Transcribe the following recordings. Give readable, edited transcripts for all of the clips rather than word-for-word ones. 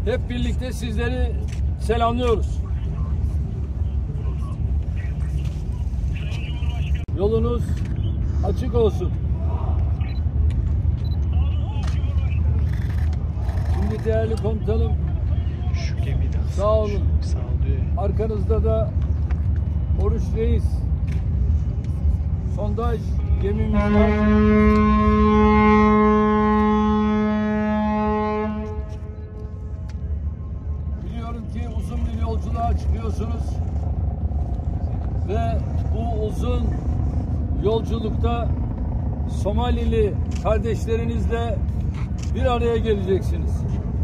hep birlikte sizleri selamlıyoruz. Yolunuz açık olsun. Şimdi değerli komutanım, şu gemiden sağ olun. sağlıyor. Arkanızda da Oruç Reis sondaj gemimiz var. Biliyorum ki uzun bir yolculuğa çıkıyorsunuz ve bu uzun yolculukta Somalili kardeşlerinizle bir araya geleceksiniz.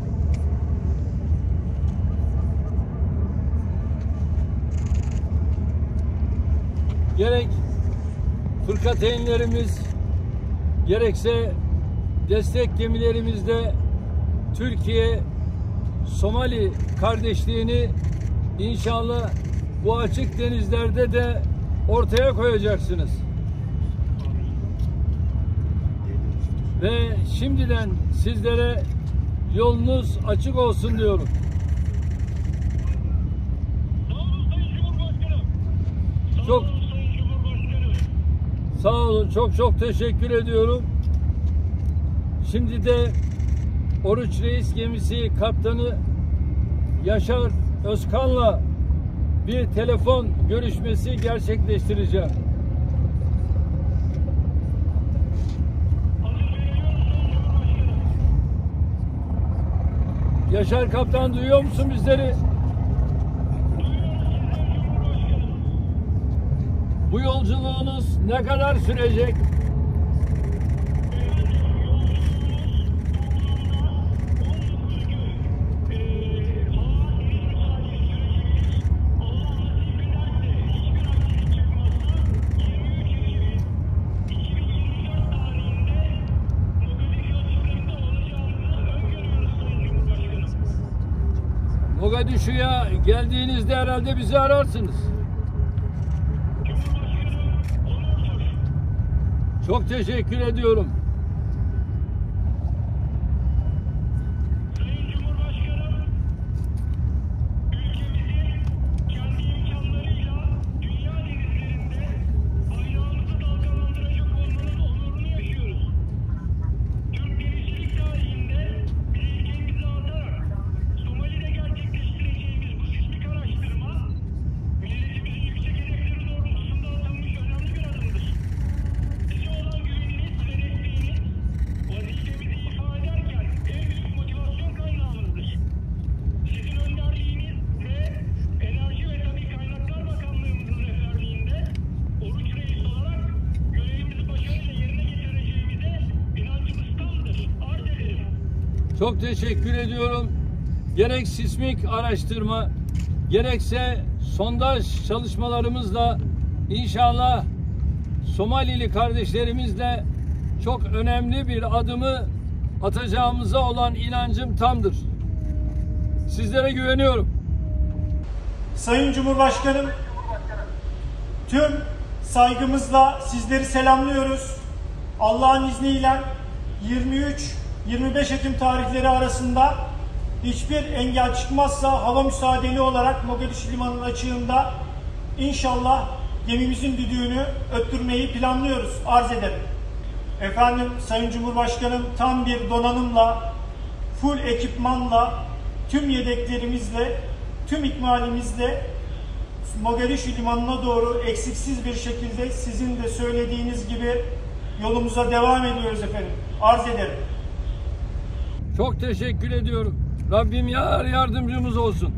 Gerek fırkateynlerimiz, gerekse destek gemilerimizde Türkiye-Somali kardeşliğini inşallah bu açık denizlerde de ortaya koyacaksınız. Ve şimdiden sizlere yolunuz açık olsun diyorum. Çok sağ olun, çok teşekkür ediyorum. Şimdi de Oruç Reis gemisi kaptanı Yaşar Özkan'la bir telefon görüşmesi gerçekleştireceğim. Yaşar Kaptan, duyuyor musun bizleri? Bu yolculuğunuz ne kadar sürecek? Mogadishu'ya geldiğinizde herhalde bizi ararsınız. Çok teşekkür ediyorum. Sayın Cumhurbaşkanım, ülkemizin kendi imkanlarıyla dünya denizlerinde bayrağımızı dalgalandıracak olmanın onurunu yaşıyoruz. Türk denizcilik tarihinde bir ilke imza atarak Somali'de gerçekleştireceğimiz bu sismik araştırma, milletimizin yüksek hedefleri doğrultusunda atılmış önemli bir adımdır. Bize olan güveniniz ve desteğiniz vazifemizi ifa ederken en büyük motivasyon kaynağımızdır. Sizin önderliğiniz ve Enerji ve Tabii Kaynaklar Bakanlığımızın rehberliğinde Oruç Reis olarak görevimizi başarıyla yerine getireceğimize inancımız tamdır. Arz ederim. Çok teşekkür ediyorum. Gerek sismik araştırma, gerekse sondaj çalışmalarımızla inşallah Somalili kardeşlerimizle çok önemli bir adımı atacağımıza olan inancım tamdır. Sizlere güveniyorum. Sayın Cumhurbaşkanım, tüm saygımızla sizleri selamlıyoruz. Allah'ın izniyle 23-25 Ekim tarihleri arasında hiçbir engel çıkmazsa hava müsaadeli olarak Mogadishu Limanı'nın açığında inşallah gemimizin düdüğünü öttürmeyi planlıyoruz, arz ederim. Efendim, Sayın Cumhurbaşkanım, tam bir donanımla, full ekipmanla, tüm yedeklerimizle, tüm ikmalimizle Mogadishu Limanı'na doğru eksiksiz bir şekilde sizin de söylediğiniz gibi yolumuza devam ediyoruz efendim. Arz ederim. Çok teşekkür ediyorum. Rabbim yar yardımcımız olsun.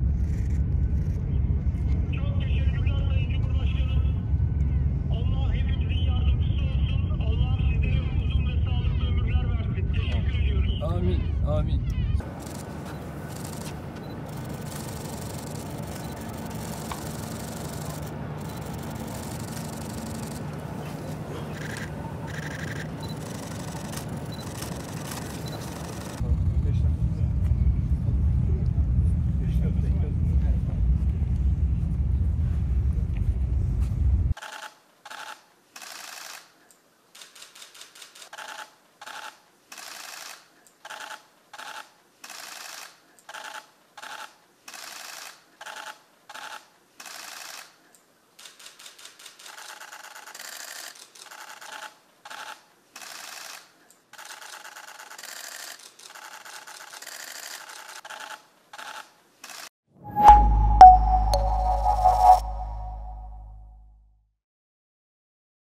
Çok teşekkürler Sayın Cumhurbaşkanım. Allah hepimizin yardımcısı olsun. Allah sizlere uzun ve sağlıklı ömürler versin. Teşekkür ediyoruz. Amin, amin.